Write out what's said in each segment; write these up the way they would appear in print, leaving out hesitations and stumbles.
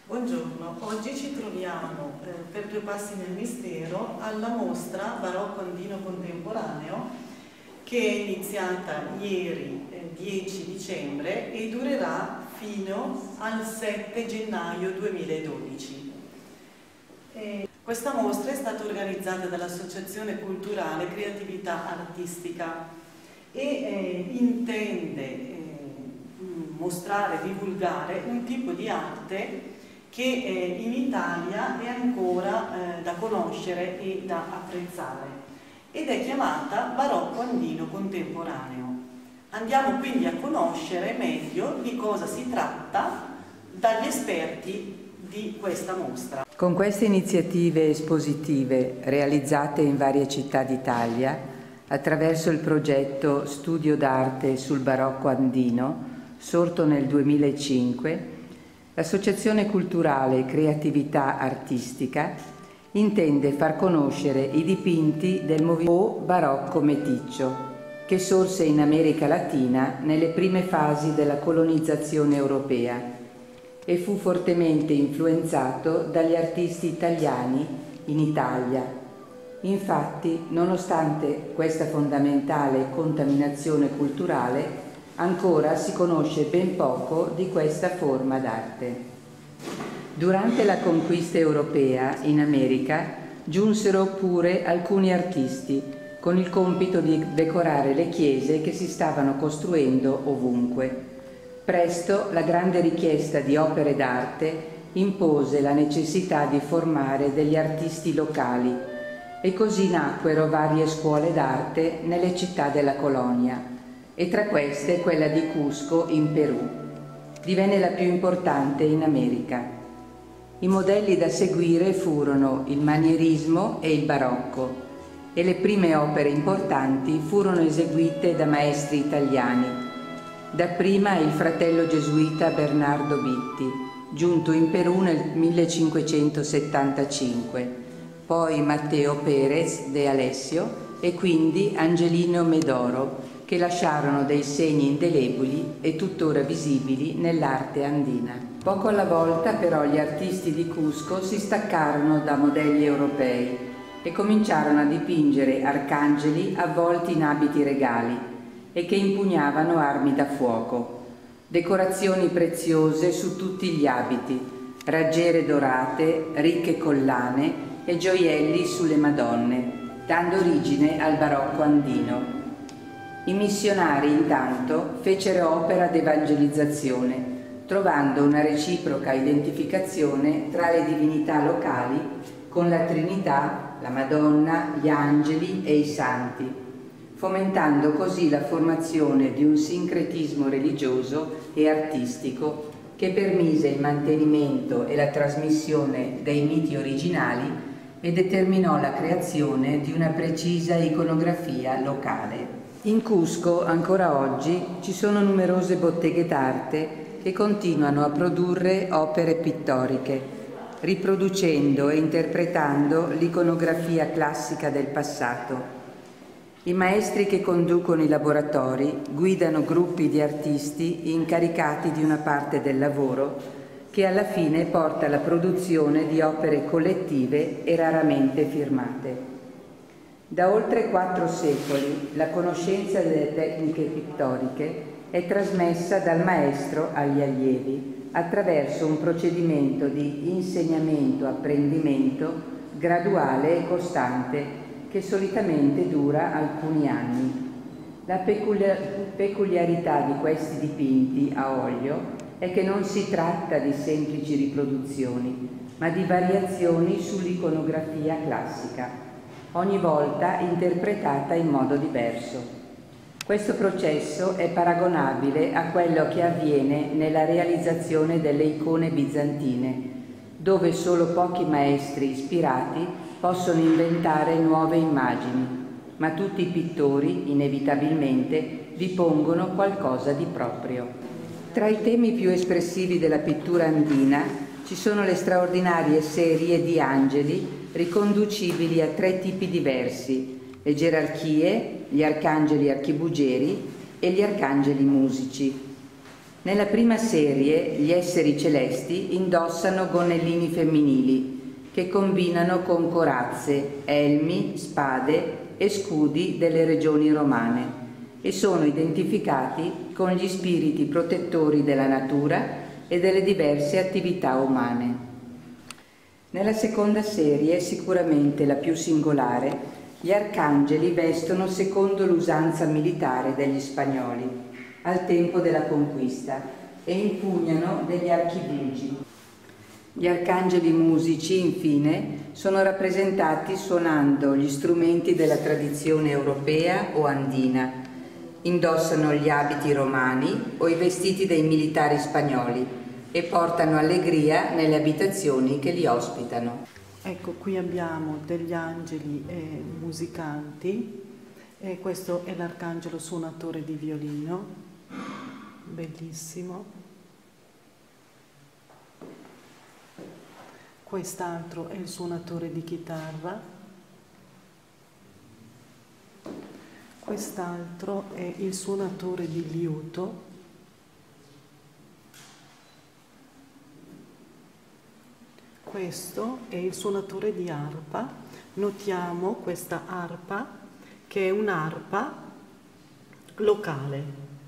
Buongiorno, oggi ci troviamo per Due Passi nel Mistero alla mostra Barocco Andino Contemporaneo che è iniziata ieri 10 dicembre e durerà fino al 7 gennaio 2012. Questa mostra è stata organizzata dall'Associazione Culturale Creatività Artistica e intende mostrare, divulgare un tipo di arte che in Italia è ancora da conoscere e da apprezzare ed è chiamata Barocco Andino Contemporaneo. Andiamo quindi a conoscere meglio di cosa si tratta dagli esperti di questa mostra. Con queste iniziative espositive realizzate in varie città d'Italia attraverso il progetto Studio d'arte sul Barocco Andino, sorto nel 2005, l'Associazione Culturale Creatività Artistica intende far conoscere i dipinti del movimento barocco meticcio, che sorse in America Latina nelle prime fasi della colonizzazione europea e fu fortemente influenzato dagli artisti italiani in Italia. Infatti, nonostante questa fondamentale contaminazione culturale, ancora si conosce ben poco di questa forma d'arte. Durante la conquista europea in America giunsero pure alcuni artisti con il compito di decorare le chiese che si stavano costruendo ovunque. Presto la grande richiesta di opere d'arte impose la necessità di formare degli artisti locali e così nacquero varie scuole d'arte nelle città della colonia, e tra queste quella di Cusco in Perù. Divenne la più importante in America. I modelli da seguire furono il manierismo e il barocco e le prime opere importanti furono eseguite da maestri italiani. Dapprima il fratello gesuita Bernardo Bitti, giunto in Perù nel 1575, poi Matteo Pérez de Alessio e quindi Angelino Medoro, che lasciarono dei segni indelebili e tuttora visibili nell'arte andina. Poco alla volta però gli artisti di Cusco si staccarono da modelli europei e cominciarono a dipingere arcangeli avvolti in abiti regali e che impugnavano armi da fuoco, decorazioni preziose su tutti gli abiti, raggiere dorate, ricche collane e gioielli sulle Madonne, dando origine al barocco andino. I missionari intanto fecero opera d'evangelizzazione, trovando una reciproca identificazione tra le divinità locali con la Trinità, la Madonna, gli angeli e i santi, fomentando così la formazione di un sincretismo religioso e artistico che permise il mantenimento e la trasmissione dei miti originali e determinò la creazione di una precisa iconografia locale. In Cusco, ancora oggi, ci sono numerose botteghe d'arte che continuano a produrre opere pittoriche, riproducendo e interpretando l'iconografia classica del passato. I maestri che conducono i laboratori guidano gruppi di artisti incaricati di una parte del lavoro che alla fine porta alla produzione di opere collettive e raramente firmate. Da oltre 4 secoli la conoscenza delle tecniche pittoriche è trasmessa dal maestro agli allievi attraverso un procedimento di insegnamento-apprendimento graduale e costante che solitamente dura alcuni anni. La peculiarità di questi dipinti a olio è che non si tratta di semplici riproduzioni, ma di variazioni sull'iconografia classica, ogni volta interpretata in modo diverso. Questo processo è paragonabile a quello che avviene nella realizzazione delle icone bizantine, dove solo pochi maestri ispirati possono inventare nuove immagini, ma tutti i pittori, inevitabilmente, vi pongono qualcosa di proprio. Tra i temi più espressivi della pittura andina ci sono le straordinarie serie di angeli riconducibili a 3 tipi diversi: le gerarchie, gli arcangeli archibugieri e gli arcangeli musici. Nella prima serie gli esseri celesti indossano gonnellini femminili che combinano con corazze, elmi, spade e scudi delle regioni romane e sono identificati con gli spiriti protettori della natura e delle diverse attività umane. Nella seconda serie, sicuramente la più singolare, gli arcangeli vestono secondo l'usanza militare degli spagnoli al tempo della conquista e impugnano degli archibugi. Gli arcangeli musici, infine, sono rappresentati suonando gli strumenti della tradizione europea o andina, indossano gli abiti romani o i vestiti dei militari spagnoli e portano allegria nelle abitazioni che li ospitano. Ecco, qui abbiamo degli angeli musicanti, e questo è l'arcangelo suonatore di violino, bellissimo. Quest'altro è il suonatore di chitarra. Quest'altro è il suonatore di liuto. Questo è il suonatore di arpa. Notiamo questa arpa che è un'arpa locale.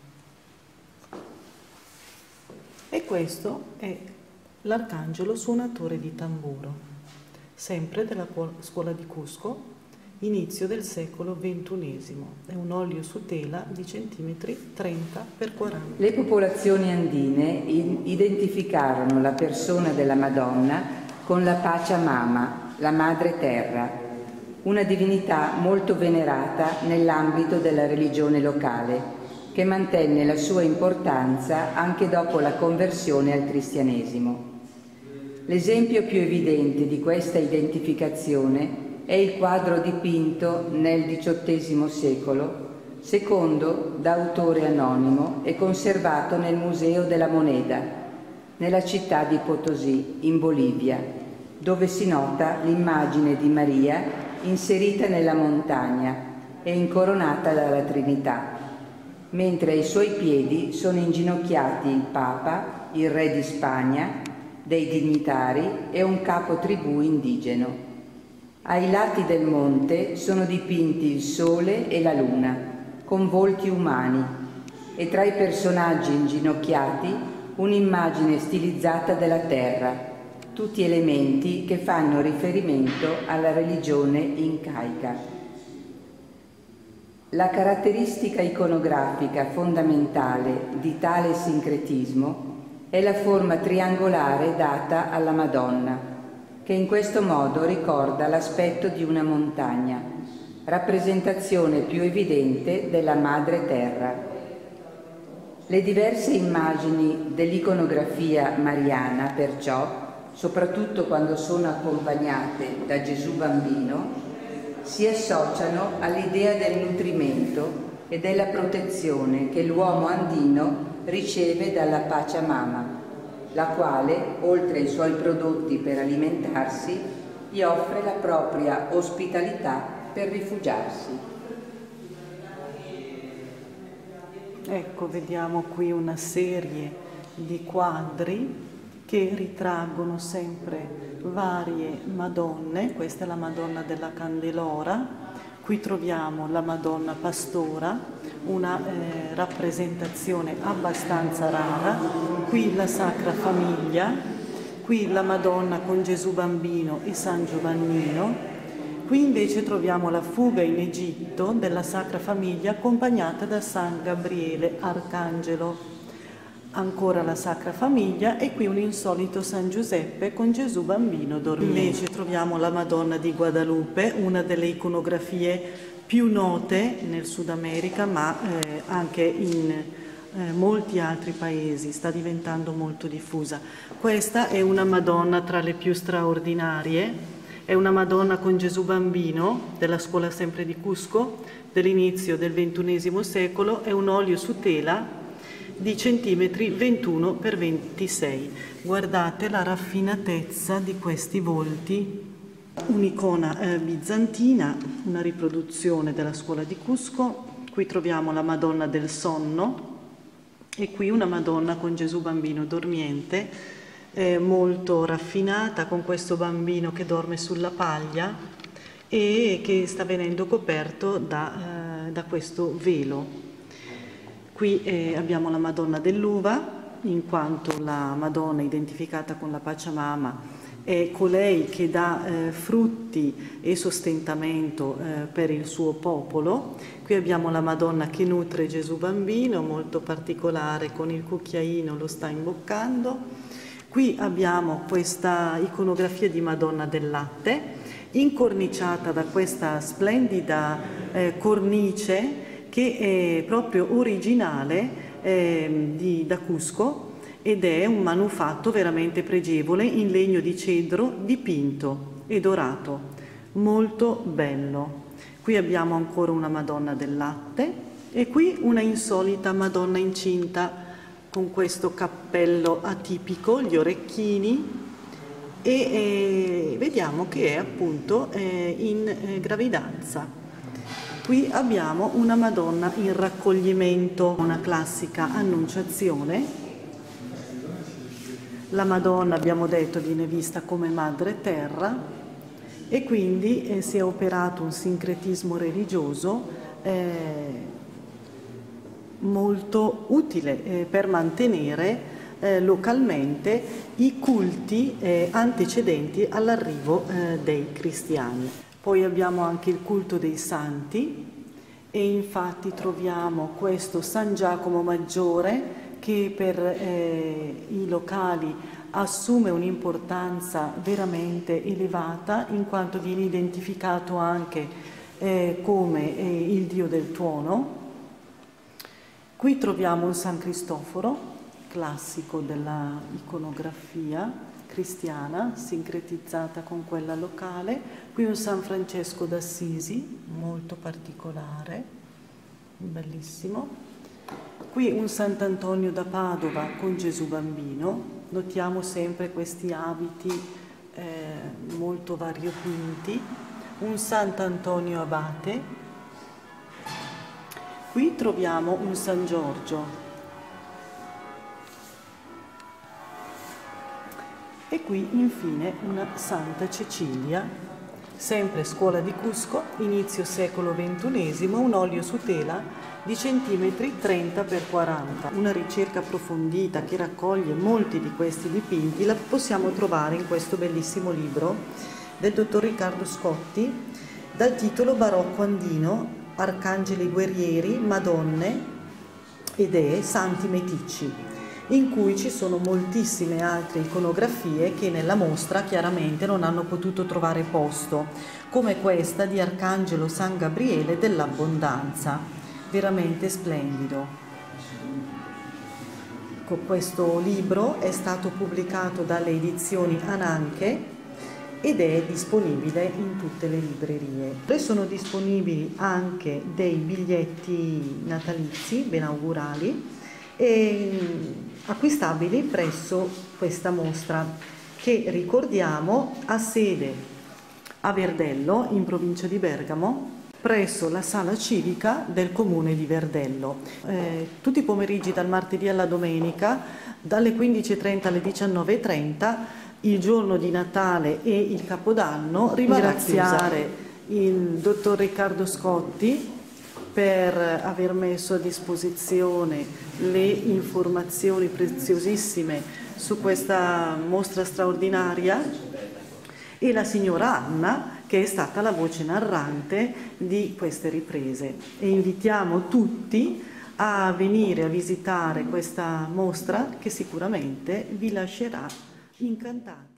E questo è l'arcangelo suonatore di tamburo, sempre della scuola di Cusco, inizio del secolo XXI. È un olio su tela di centimetri 30 x 40. Le popolazioni andine identificarono la persona della Madonna con la Pachamama, la Madre Terra, una divinità molto venerata nell'ambito della religione locale, che mantenne la sua importanza anche dopo la conversione al cristianesimo. L'esempio più evidente di questa identificazione è il quadro dipinto nel XVIII secolo, secondo da autore anonimo e conservato nel Museo della Moneda, nella città di Potosí, in Bolivia, dove si nota l'immagine di Maria inserita nella montagna e incoronata dalla Trinità, mentre ai suoi piedi sono inginocchiati il Papa, il Re di Spagna, dei dignitari e un capo tribù indigeno. Ai lati del monte sono dipinti il Sole e la Luna, con volti umani, e tra i personaggi inginocchiati un'immagine stilizzata della terra, tutti elementi che fanno riferimento alla religione incaica. La caratteristica iconografica fondamentale di tale sincretismo è la forma triangolare data alla Madonna, che in questo modo ricorda l'aspetto di una montagna, rappresentazione più evidente della Madre Terra. Le diverse immagini dell'iconografia mariana, perciò, soprattutto quando sono accompagnate da Gesù bambino, si associano all'idea del nutrimento e della protezione che l'uomo andino riceve dalla Pachamama, la quale, oltre ai suoi prodotti per alimentarsi, gli offre la propria ospitalità per rifugiarsi. Ecco, vediamo qui una serie di quadri che ritraggono sempre varie Madonne. Questa è la Madonna della Candelora. Qui troviamo la Madonna Pastora, una rappresentazione abbastanza rara. Qui la Sacra Famiglia, qui la Madonna con Gesù Bambino e San Giovannino. Qui invece troviamo la fuga in Egitto della Sacra Famiglia accompagnata da San Gabriele Arcangelo. Ancora la Sacra Famiglia e qui un insolito San Giuseppe con Gesù Bambino dormiente. Invece troviamo la Madonna di Guadalupe, una delle iconografie più note nel Sud America, ma anche in molti altri paesi, sta diventando molto diffusa. Questa è una Madonna tra le più straordinarie, è una Madonna con Gesù Bambino della scuola sempre di Cusco, dell'inizio del XXI secolo, è un olio su tela di centimetri 21 x 26. Guardate la raffinatezza di questi volti. Un'icona bizantina, una riproduzione della scuola di Cusco. Qui troviamo la Madonna del Sonno, E qui una Madonna con Gesù bambino dormiente, molto raffinata, con questo bambino che dorme sulla paglia e che sta venendo coperto da questo velo. Qui abbiamo la Madonna dell'Uva, in quanto la Madonna identificata con la Pachamama è colei che dà frutti e sostentamento per il suo popolo. Qui abbiamo la Madonna che nutre Gesù bambino, molto particolare, con il cucchiaino lo sta imboccando. Qui abbiamo questa iconografia di Madonna del Latte, incorniciata da questa splendida cornice che è proprio originale da Cusco, ed è un manufatto veramente pregevole in legno di cedro dipinto e dorato, molto bello. Qui abbiamo ancora una Madonna del Latte e qui una insolita Madonna incinta con questo cappello atipico, gli orecchini, e vediamo che è appunto in gravidanza. Qui abbiamo una Madonna in raccoglimento, una classica annunciazione. La Madonna, abbiamo detto, viene vista come madre terra e quindi si è operato un sincretismo religioso molto utile per mantenere localmente i culti antecedenti all'arrivo dei cristiani. Poi abbiamo anche il culto dei santi e infatti troviamo questo San Giacomo Maggiore che per i locali assume un'importanza veramente elevata, in quanto viene identificato anche come il dio del tuono. Qui troviamo un San Cristoforo, classico della iconografia cristiana, sincretizzata con quella locale. Qui un San Francesco d'Assisi, molto particolare, bellissimo. Qui un Sant'Antonio da Padova con Gesù bambino. Notiamo sempre questi abiti molto variopinti. Un Sant'Antonio Abate. Qui troviamo un San Giorgio. E qui infine una Santa Cecilia, sempre scuola di Cusco, inizio secolo XXI, un olio su tela di centimetri 30 x 40. Una ricerca approfondita che raccoglie molti di questi dipinti la possiamo trovare in questo bellissimo libro del dottor Riccardo Scotti, dal titolo Barocco andino, Arcangeli guerrieri, Madonne e Dee, Santi meticci, in cui ci sono moltissime altre iconografie che nella mostra chiaramente non hanno potuto trovare posto, come questa di Arcangelo San Gabriele dell'Abbondanza, veramente splendido. Questo libro è stato pubblicato dalle edizioni Ananche ed è disponibile in tutte le librerie. Poi sono disponibili anche dei biglietti natalizi benaugurali acquistabili presso questa mostra che, ricordiamo, ha sede a Verdello, in provincia di Bergamo, presso la sala civica del comune di Verdello. Tutti i pomeriggi dal martedì alla domenica, dalle 15:30 alle 19:30, il giorno di Natale e il Capodanno. Ringraziare il dottor Riccardo Scotti per aver messo a disposizione le informazioni preziosissime su questa mostra straordinaria, e la signora Anna, che è stata la voce narrante di queste riprese. E invitiamo tutti a venire a visitare questa mostra che sicuramente vi lascerà incantati.